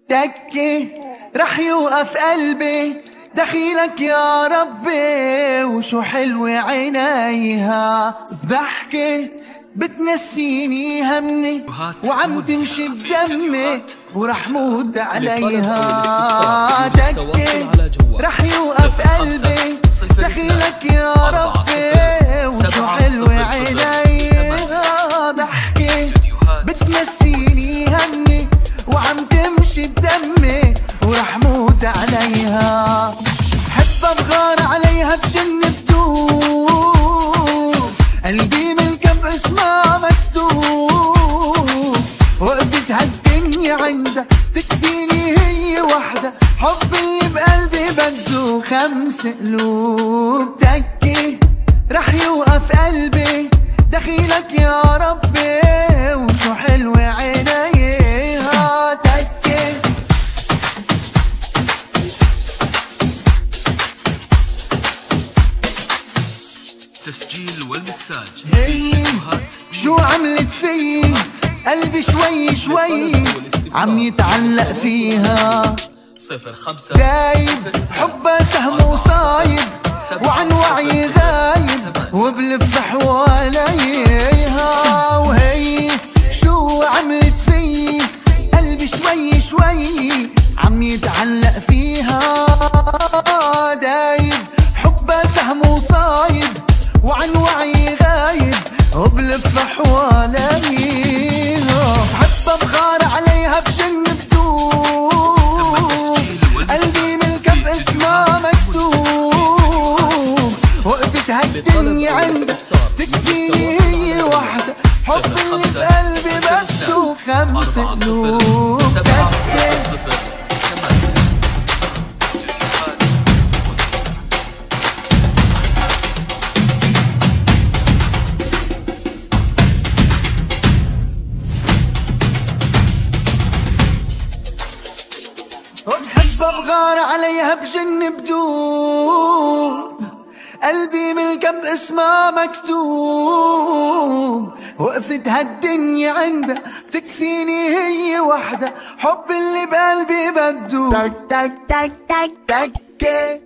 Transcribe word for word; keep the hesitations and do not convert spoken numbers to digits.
تكي رح يوقف قلبي دخيلك يا ربي، وشو حلوة عينيها ضحكة بتنسيني همي وعم تمشي بدمي ورح موت عليها. تكي رح يوقف قلبي دخيلك يا ربي، وشو حلوة عينيها ضحكة بتنسيني همي وعم تمشي بدمي ورح موت عليها. بحبها بغار عليها بجن بتوب، قلبي ملكها باسمها مكتوب، وقفت هالدنيا عندها تكفيني هي وحدة، حب اللي بقلبي بده خمس قلوب. تكي رح يوقف قلبي دخيلك يا ربي، وشو حلوة عينيها. تكي تسجيل والمكساج. هي شو عملت في قلبي شوي شوي عم يتعلق فيها، صفر خمسة دايب حبها سهم وصايب وعن وعي غايب وبلف حواليها. وهي شو عملت في قلبي شوي شوي عم يتعلق فيها، دايب حبها سهم وصايب وعن وعي غايب وبلف حواليها. بحبها بغار عليها بجن بتوب، قلبي ملكها باسمها مكتوب، وقفت هالدنيا عندها تكفيني هي وحدة، حب اللي بقلبي بده خمس قلوب. بحبها بغار عليها بجن بدوب، قلبي ملكها باسمها مكتوب، وقفت هالدنيا عندها بتكفيني هي وحدة، حب اللي بقلبي بده تك تك تك تك تك.